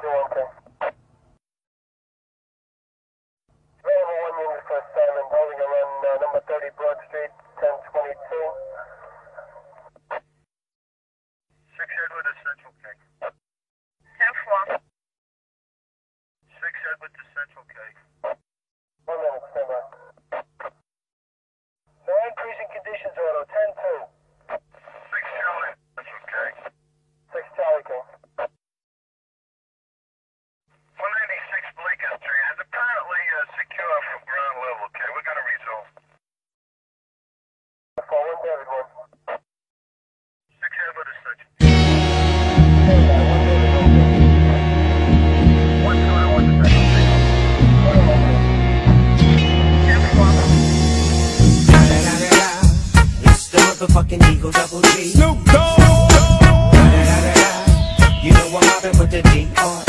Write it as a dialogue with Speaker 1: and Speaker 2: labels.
Speaker 1: Roger, 1 10. Available 1 unit for Simon, holding a run number 30 Broad Street, 1022. 6 Edward to Central K.
Speaker 2: 10-4.
Speaker 1: 6 Edward to Central K. 1 minute, stand by. No increasing conditions, auto, 10-2. 6 Charlie, Central K. 6 Charlie K. 196 Bleecker Street is apparently secure from ground level, okay? We're going to resolve. 4-1 David 1. 6 Edward to Central. 1 2 1 to Central K.
Speaker 2: 10-4.
Speaker 3: It's the motherfucking Eagle Double G.
Speaker 4: Snoop Dogg.
Speaker 3: You know I'm mobbing with the D.R.